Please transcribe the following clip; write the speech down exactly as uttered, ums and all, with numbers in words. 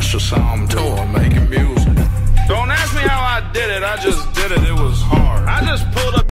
Usher saw him touring, making music. Don't ask me how I did it, I just did it, it was hard. I just pulled up